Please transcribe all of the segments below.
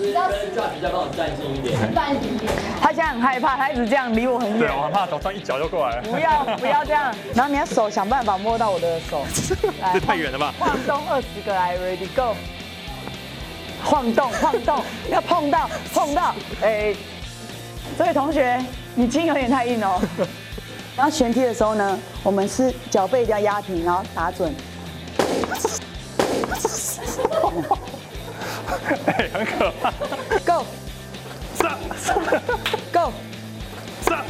师跟教比较帮我站近一点， 站一点点。他现在很害怕，他一直这样离我很远。 对，我很怕头上一脚就过来了。 不要这样，然后你要手想办法摸到我的手。 这太远了吧？ 晃动20个来 ，Ready Go。晃动，要碰到，哎，这位同学，你筋有点太硬哦。然后旋踢的时候呢，我们是脚背一定要压平，然后打准。 哎，很可怕。 Go， 上 Go， 上。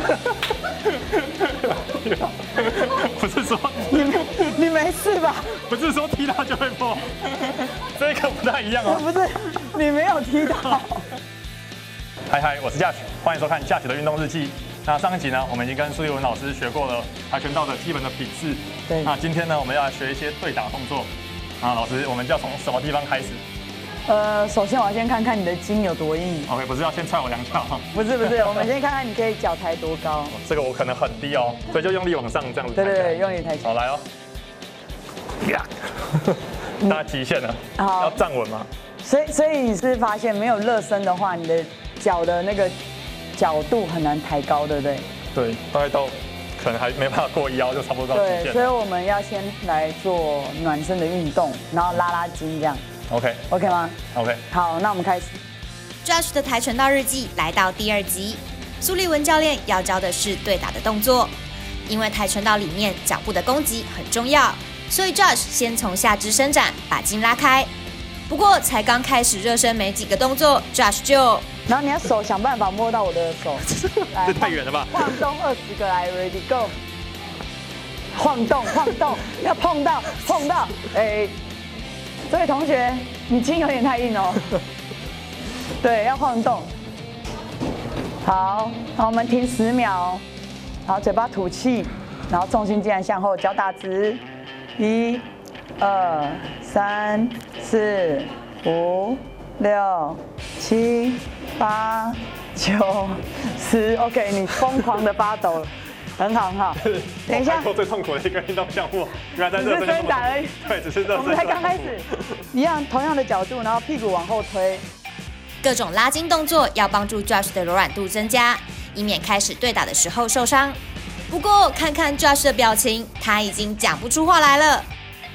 不是说你没事吧？ 不是说踢到就会破，这个不太一样哦。 不是，你没有踢到。 嗨，我是Josh，欢迎收看Josh的运动日记。那上一集呢，我们已经跟苏立文老师学过了跆拳道的基本的品质。 对。 那今天呢，我们要来学一些对打动作。啊，老师，我们就要从什么地方开始？ 首先我要先看看你的筋有多硬。 OK， 不是要先踹我2脚。 不是，我们先看看你可以脚抬多高。 这个我可能很低哦，所以就用力往上这样子。 对，用力抬起来。 好，来哦。呀，大家极限了，要站稳吗？ 所以你是发现没有热身的话，你的脚的那个角度很难抬高，对不对？ 对，大概到可能还没办法过腰，就差不多到极限。 对，所以我们要先来做暖身的运动，然后拉筋这样。OK 吗 ？OK。 好，那我们开始。 Josh 的跆拳道日记来到第2集，苏立文教练要教的是对打的动作，因为跆拳道里面脚部的攻击很重要，所以 Josh 先从下肢伸展，把筋拉开。不过才刚开始热身没几个动作 ，Josh 就…… 然后你要手想办法摸到我的手， 这太远了吧？ 晃动20个来 ，Ready Go。晃动，要碰到，哎，这位同学，你筋有点太硬哦。对，要晃动。好，我们停10秒，然后嘴巴吐气，然后重心尽量向后，脚打直。1、2、3、4、5、6、7、8、9、10。OK， 你疯狂的发抖了，很好。等一下， 最痛苦的一个运动项目，原来在热身。 只是打而已。 对，只是热身。 我们才刚开始，一样同样的角度，然后屁股往后推。 各种拉筋动作要帮助 Josh 的柔软度增加，以免开始对打的时候受伤。不过看看 Josh 的表情，他已经讲不出话来了。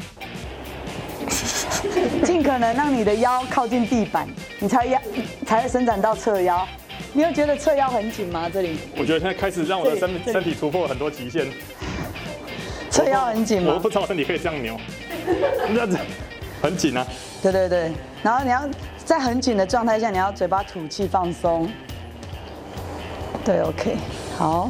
尽可能让你的腰靠近地板，你才会伸展到侧腰。你有觉得侧腰很紧吗？这里？ 我觉得现在开始让我的身体突破了很多极限。 侧腰很紧吗？ 我不知道身体可以这样扭，这样子很紧啊。 对，然后你要在很紧的状态下，你要嘴巴吐气放松。对 ，OK， 好。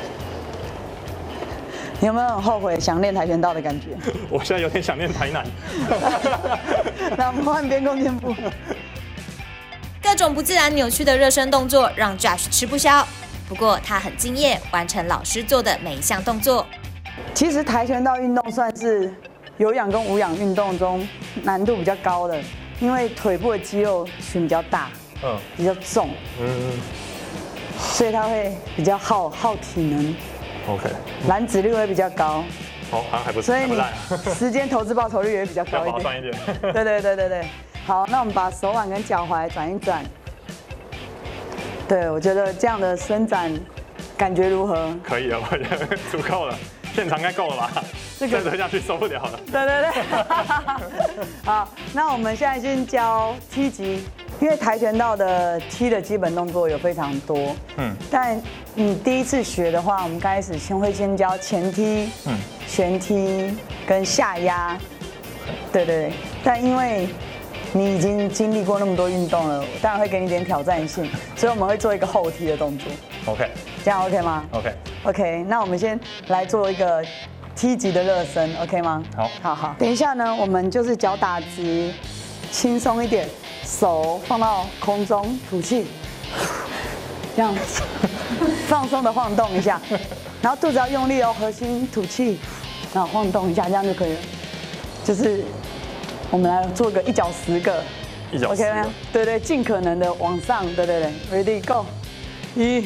你有没有很后悔想练跆拳道的感觉？ 我现在有点想练台南。 那我们换边弓箭步。 各种不自然扭曲的热身动作让 Josh 吃不消，不过他很敬业，完成老师做的每一项动作。 其实跆拳道运动算是有氧跟无氧运动中难度比较高的，因为腿部的肌肉群比较大，比较重，所以它会比较耗体能。 OK， 燃脂率会比较高。 好像还不错， 所以你时间投资报酬率也比较高一点， 划算一点。 对。好，那我们把手腕跟脚踝转一转。对，我觉得这样的伸展感觉如何？ 可以了，我觉得足够了，现场应该够了吧？再折下去受不了了。 对。好，那我们现在先教踢击，因为跆拳道的踢的基本动作有非常多。但你第一次学的话，我们刚开始会先教前踢、旋踢跟下压。对。但因为你已经经历过那么多运动了，当然会给你一点挑战性，所以我们会做一个后踢的动作。 OK， 这样 OK 吗 ？OK， 那我们先来做一个踢击的热身 ，OK 吗？好。等一下呢，我们就是脚打直，轻松一点，手放到空中吐气，这样放松的晃动一下，然后肚子要用力哦，核心吐气，然后晃动一下，这样就可以了。就是我们来做个1脚10个 ，1脚10个 ，OK 吗？对，尽可能的往上，对，Ready Go， 1。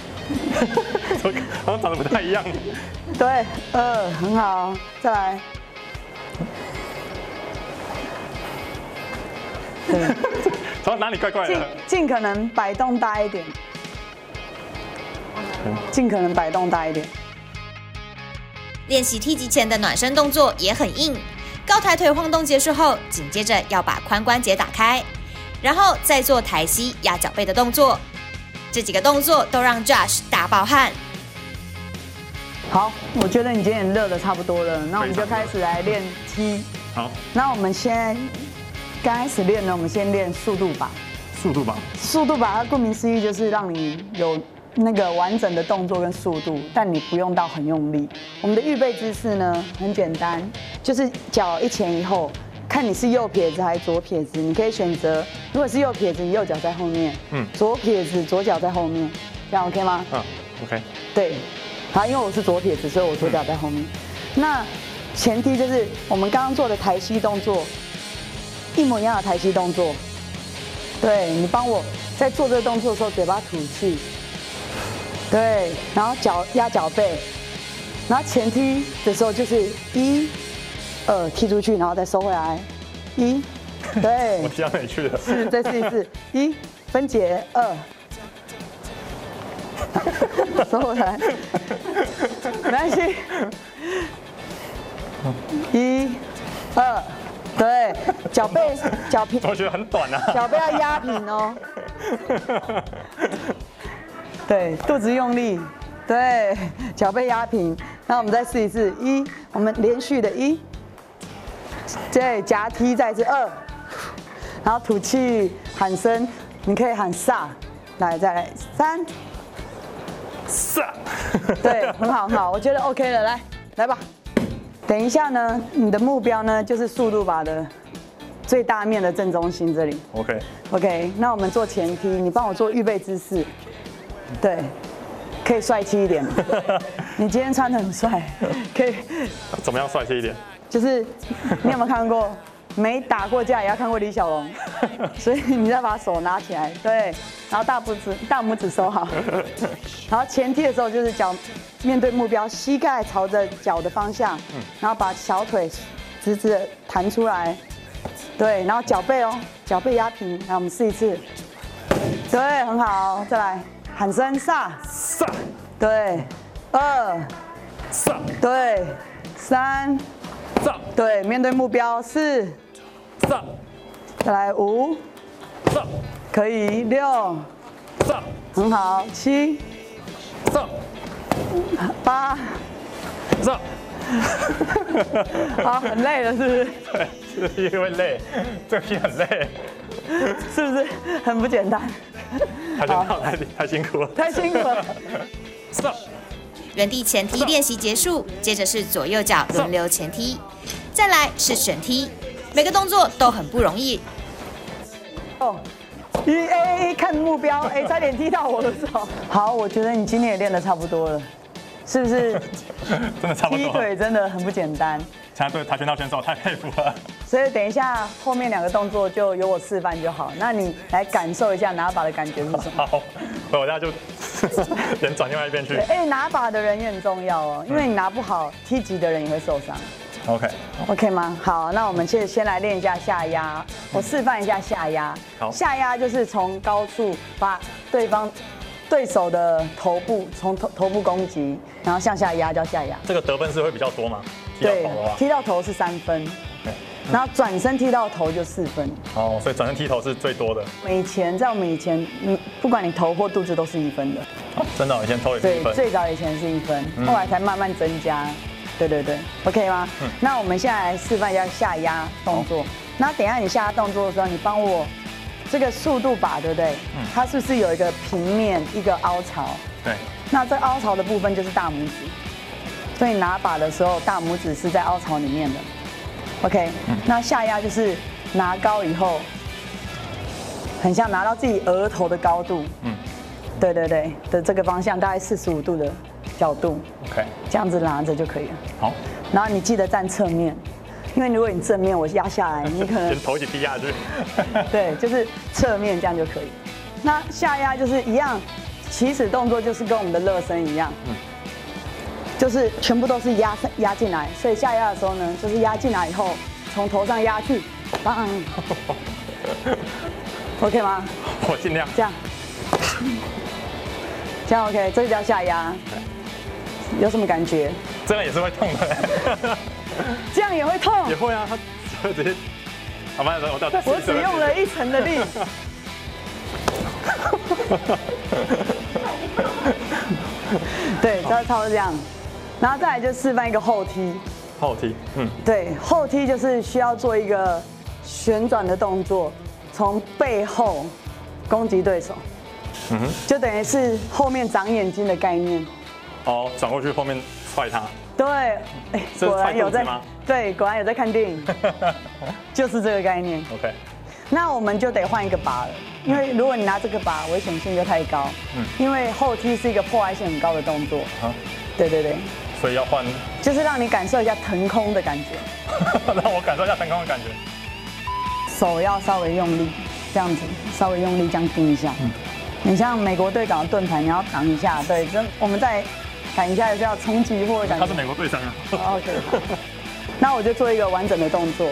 好像长得不太一样。 对，2，很好，再来。对， 怎么哪里怪怪的？ 尽可能摆动大一点，尽可能摆动大一点。 练习踢击前的暖身动作也很硬，高抬腿晃动结束后，紧接着要把髋关节打开，然后再做抬膝压脚背的动作。这几个动作都让 Josh 大爆汗。 好，我觉得你今天也热的差不多了，那我们就开始来练踢。 好， 那我们先刚开始练呢，我们先练速度把。 速度吧。 速度把它顾名思义就是让你有那个完整的动作跟速度，但你不用到很用力。我们的预备姿势呢很简单，就是脚一前一后，看你是右撇子还是左撇子，你可以选择，如果是右撇子，你右脚在后面，左撇子左脚在后面，这样 OK 吗 ？OK。 对，好，因为我是左撇子，所以我左脚在后面。那前提就是我们刚刚做的抬膝动作，一模一样的抬膝动作。对，你帮我在做这个动作的时候，嘴巴吐气。对，然后脚压脚背，然后前踢的时候就是1、2踢出去，然后再收回来，1，对。 我踢到哪里去了？ 是，再试一次，1分解2，收回来，没关系，1、2。对，脚平， 我觉得很短啊。 脚背要压平哦。对，肚子用力，对，脚背压平。那我们再试一次，1，我们连续的1，对，夹踢再一次2，然后吐气喊声，你可以喊萨，来再来3， 萨， 对，很好很好，我觉得 OK 了，来吧。等一下呢，你的目标呢就是速度把的最大面的正中心这里。OK， 那我们做前踢，你帮我做预备姿势。对，可以帅气一点吗？你今天穿得很帅，可以。 怎么样帅气一点？ 就是你有没有看过？没打过架也要看过李小龙，所以你再把手拿起来，对，然后大拇指收好，然后前踢的时候就是脚面对目标，膝盖朝着脚的方向，然后把小腿直直的弹出来，对，然后脚背哦，脚背压平，来我们试一次，对，很好，再来喊声萨，对，2，对，3，对，面对目标4，再来5，可以6，很好7，8，好，很累了是不是？ 对，是因为累，这个题很累， 是不是很不简单？ 太辛苦了， 太辛苦了。 原地前踢练习结束，接着是左右脚轮流前踢，再来是旋踢，每个动作都很不容易。看目标，差点踢到我的手。好，我觉得你今天也练得差不多了，是不是？ 真的差不多。 踢腿真的很不简单。 现在对跆拳道选手太佩服了。 所以等一下后面2个动作就由我示范就好，那你来感受一下拿把的感觉是什么？ 好，我等下就人转另外一边去。 拿把的人也很重要哦，因为你拿不好，踢击的人也会受伤。OK 吗？好，那我们先来练一下下压，我示范一下下压。 好， 下压就是从高处把对手的头部从头部攻击，然后向下压叫下压。 这个得分是会比较多吗？ 对，踢到头是3分，然后转身踢到头就4分。 哦，所以转身踢头是最多的。 在我们以前，不管你头或肚子都是1分的。 真的，以前头也是1分。 对，最早以前是1分，后来才慢慢增加。对 ，OK 吗？那我们现在来示范一下下压动作。那等一下你下压动作的时候，你帮我这个速度把，对不对？它是不是有一个平面，一个凹槽？ 对。 那这凹槽的部分就是大拇指，所以拿把的时候，大拇指是在凹槽里面的。OK，那下压就是拿高以后，很像拿到自己额头的高度。对的这个方向，大概45度的角度。 OK， 这样子拿着就可以了。 好， 然后你记得站侧面，因为如果你正面我压下来，你可能连头一起低下去。 对，就是侧面这样就可以。那下压就是一样，起始动作就是跟我们的热身一样，就是全部都是压进来，所以下压的时候呢，就是压进来以后，从头上压去， ，OK 吗？ 我尽量。 这样，这样 OK， 这个叫下压，有什么感觉？ 这个也是会痛的。 这样也会痛？ 也会啊，他会直接。好，慢点， 我只用了1成的力。对，差不多这样。然后再来就示范一个后踢。 后踢， 对，后踢就是需要做一个旋转的动作，从背后攻击对手。就等于是后面长眼睛的概念。 哦，转过去后面踹他。 对，哎，果然有在，对，果然有在看电影，就是这个概念。 OK， 那我们就得换一个靶了，因为如果你拿这个靶，危险性就太高。因为后踢是一个破坏性很高的动作。对对对。 所以要换， 就是让你感受一下腾空的感觉。 让我感受一下腾空的感觉。 手要稍微用力，这样子，稍微用力这样盯一下。你像美国队长的盾牌，你要挡一下，对，我们再挡一下就是要冲击或者感觉。 他是美国队长啊。 OK。那我就做一个完整的动作。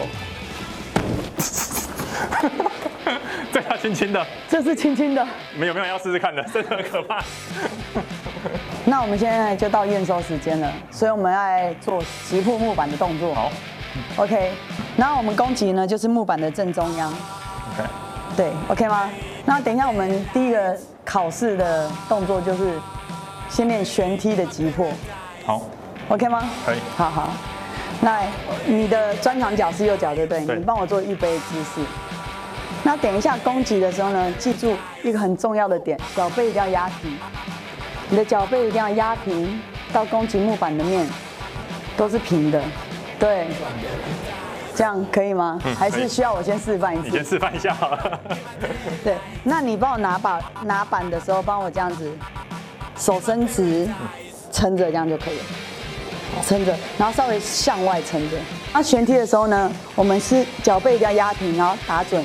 这要轻轻的。 这是轻轻的。 没有人要试试看的，真的很可怕。 那我们现在就到验收时间了，所以我们要来做击破木板的动作。 好。 OK。然后我们攻击呢，就是木板的正中央。 OK。 对 ，OK 吗？那等一下我们第一个考试的动作就是先练旋踢的击破。 好。 OK 吗？ 可以。 好好。那你的专长脚是右脚，对不对？ 对。 你帮我做预备姿势。那等一下攻击的时候呢，记住一个很重要的点，脚背一定要压平。你的脚背一定要压平，到攻击木板的面都是平的，对，这样可以吗？还是需要我先示范一次？ 你先示范一下好了。 对，那你帮我拿板的时候，帮我这样子，手伸直，撑着这样就可以了，撑着，然后稍微向外撑着。那旋踢的时候呢，我们是脚背一定要压平，然后打准。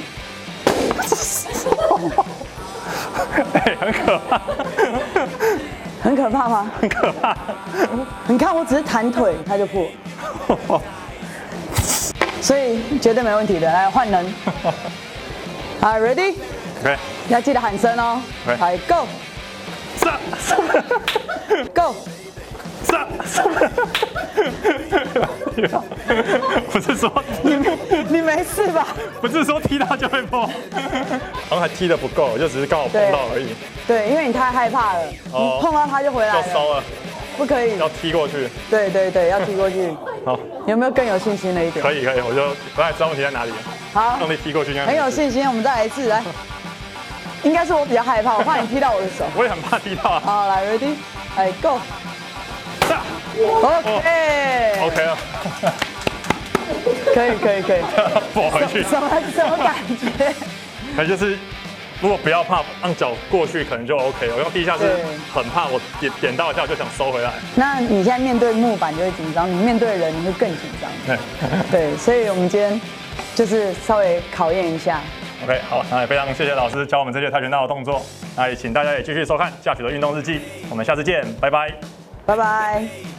哎，很可怕。 很可怕吗？ 很可怕。 你看，我只是弹腿，它就破。所以绝对没问题的。来换人。好 ，ready？ OK。 要记得喊声哦。来 ，Go。 上。 Go。 上。不是说你没事吧？ 不是说踢到就会破，好像还踢得不够，就只是刚好碰到而已。 对，因为你太害怕了，你碰到它就回来了。 要烧了， 不可以。 要踢过去。 对对对，要踢过去。 好， 有没有更有信心了一点？ 可以可以，我就大概知道问题在哪里了。 好， 用力踢过去， 很有信心。我们再来一次，来。应该是我比较害怕，我怕你踢到我的手。 我也很怕踢到啊。 好，来 ，ready， 来 ，Go。OK 了， 可以， 拨回去。 什么感觉？ 可能就是，如果不要怕，让脚过去可能就 OK 了。我用第一下是很怕，我点到一下我就想收回来。 那你现在面对木板就会紧张，你面对人你会更紧张。对，所以我们今天就是稍微考验一下。 OK， 好，那也非常谢谢老师教我们这些跆拳道的动作。那也请大家也继续收看Josh的运动日记，我们下次见，拜拜。 拜拜。